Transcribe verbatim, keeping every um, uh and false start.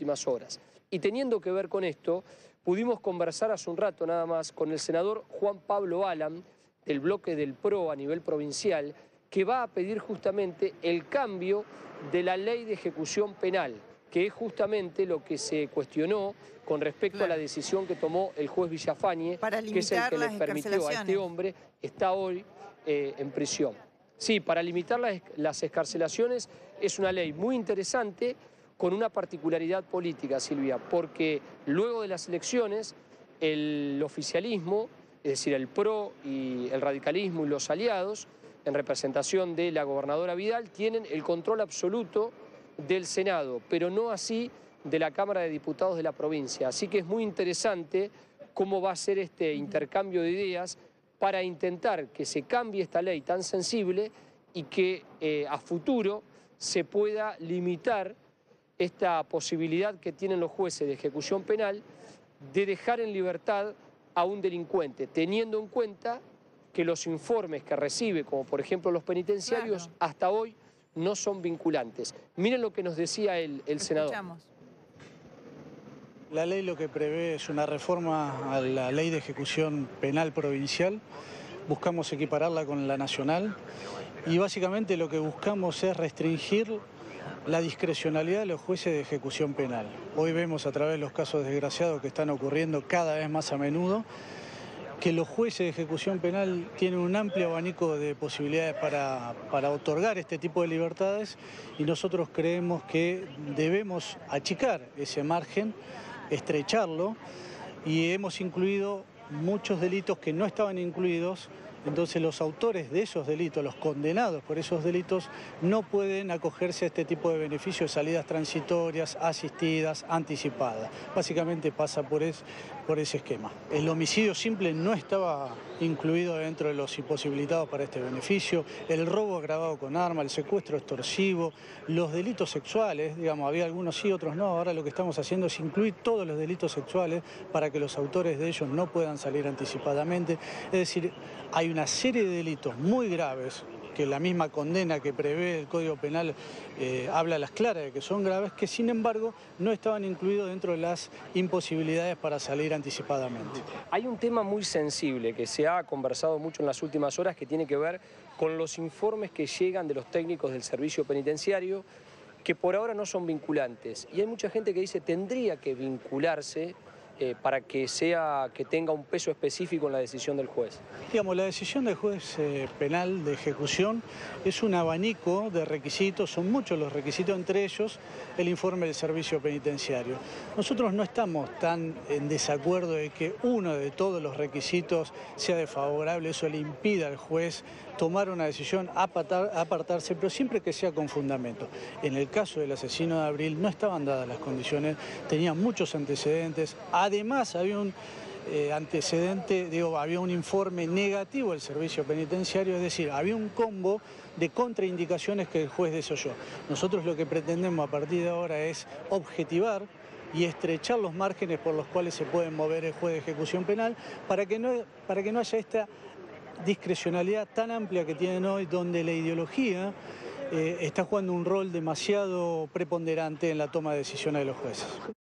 últimas horas. Y teniendo que ver con esto, pudimos conversar hace un rato nada más con el senador Juan Pablo Alam, del bloque del P R O a nivel provincial, que va a pedir justamente el cambio de la ley de ejecución penal, que es justamente lo que se cuestionó con respecto Claro. a la decisión que tomó el juez Villafañe, Para que es el limitar que le las permitió a este excarcelaciones. hombre estar hoy eh, en prisión. Sí, para limitar las, las excarcelaciones es una ley muy interesante con una particularidad política, Silvia, porque luego de las elecciones el oficialismo, es decir, el P R O y el radicalismo y los aliados, en representación de la gobernadora Vidal, tienen el control absoluto del Senado, pero no así de la Cámara de Diputados de la provincia. Así que es muy interesante cómo va a ser este intercambio de ideas para intentar que se cambie esta ley tan sensible y que eh, a futuro se pueda limitar esta posibilidad que tienen los jueces de ejecución penal de dejar en libertad a un delincuente, teniendo en cuenta que los informes que recibe, como por ejemplo los penitenciarios, Claro. hasta hoy no son vinculantes. Miren lo que nos decía el, el senador. Escuchamos. La ley lo que prevé es una reforma a la ley de ejecución penal provincial. Buscamos equipararla con la nacional y básicamente lo que buscamos es restringir la discrecionalidad de los jueces de ejecución penal. Hoy vemos a través de los casos desgraciados que están ocurriendo cada vez más a menudo que los jueces de ejecución penal tienen un amplio abanico de posibilidades para, para otorgar este tipo de libertades y nosotros creemos que debemos achicar ese margen, estrecharlo, y hemos incluido muchos delitos que no estaban incluidos. Entonces los autores de esos delitos, los condenados por esos delitos, no pueden acogerse a este tipo de beneficios, salidas transitorias, asistidas, anticipadas. Básicamente pasa por, es, por ese esquema. El homicidio simple no estaba incluido dentro de los imposibilitados para este beneficio, el robo agravado con arma, el secuestro extorsivo, los delitos sexuales, digamos, había algunos sí, otros no. Ahora lo que estamos haciendo es incluir todos los delitos sexuales para que los autores de ellos no puedan salir anticipadamente. Es decir, hay una serie de delitos muy graves que la misma condena que prevé el Código Penal eh, habla a las claras de que son graves, que sin embargo no estaban incluidos dentro de las imposibilidades para salir anticipadamente. Hay un tema muy sensible que se ha conversado mucho en las últimas horas que tiene que ver con los informes que llegan de los técnicos del servicio penitenciario que por ahora no son vinculantes. Y hay mucha gente que dice tendría que vincularse Eh, para que, sea, que tenga un peso específico en la decisión del juez. Digamos, la decisión del juez eh, penal de ejecución es un abanico de requisitos, son muchos los requisitos, entre ellos el informe del servicio penitenciario. Nosotros no estamos tan en desacuerdo de que uno de todos los requisitos sea desfavorable, eso le impida al juez tomar una decisión, apartar, apartarse, pero siempre que sea con fundamento. En el caso del asesino de Abril no estaban dadas las condiciones, tenía muchos antecedentes, además había un eh, antecedente, digo, había un informe negativo del servicio penitenciario, es decir, había un combo de contraindicaciones que el juez desoyó. Nosotros lo que pretendemos a partir de ahora es objetivar y estrechar los márgenes por los cuales se puede mover el juez de ejecución penal para que no, para que no haya esta discrecionalidad tan amplia que tienen hoy, donde la ideología eh, está jugando un rol demasiado preponderante en la toma de decisiones de los jueces.